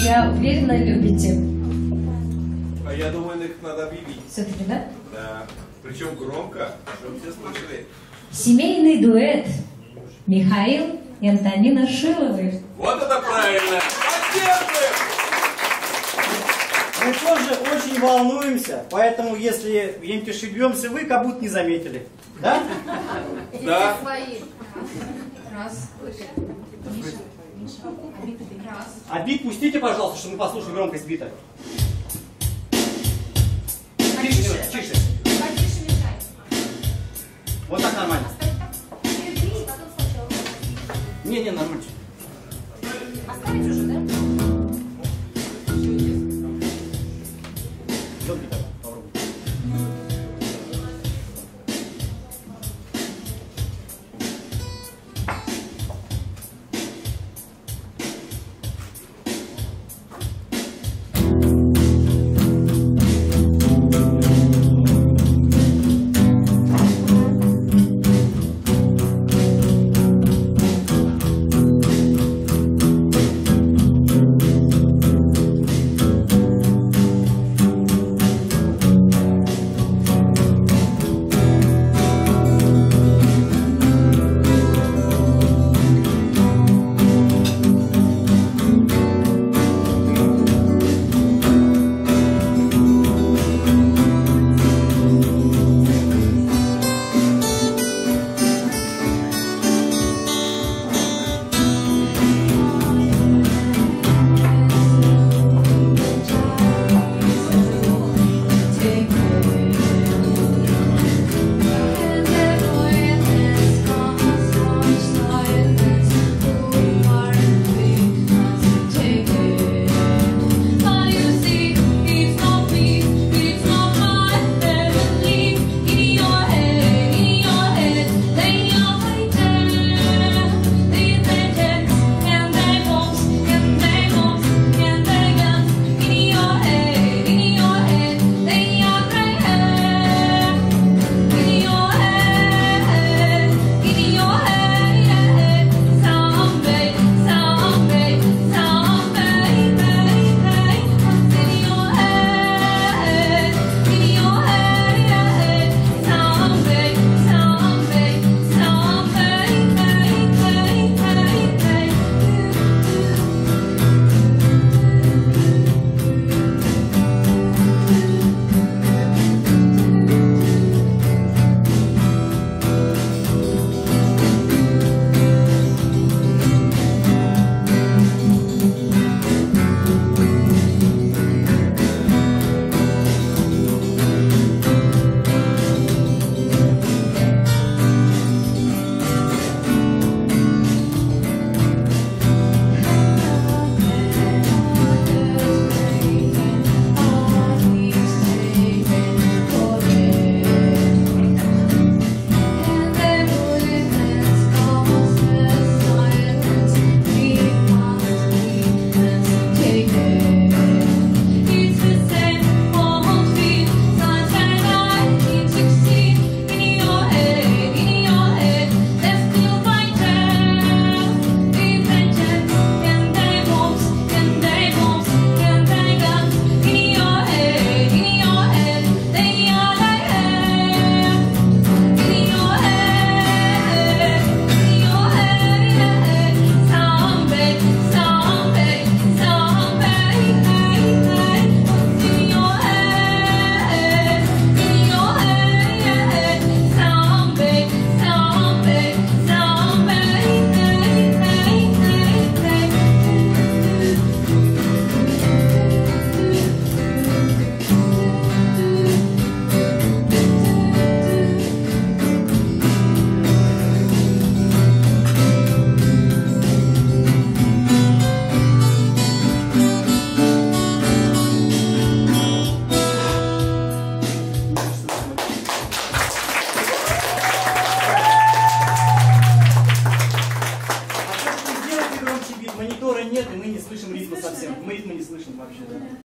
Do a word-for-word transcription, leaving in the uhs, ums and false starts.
я уверена, любите. А я думаю, их надо объявить. Все-таки, да? Да. Причем громко, чтобы все слышали. Семейный дуэт Михаил и Антонина Шиловы. Вот это правильно! Поддерживаем! Мы тоже очень волнуемся, поэтому если где-нибудь ошибемся, вы как будто не заметили. Да? Да. Раз. А бит пустите, пожалуйста, чтобы мы послушали громкость бита.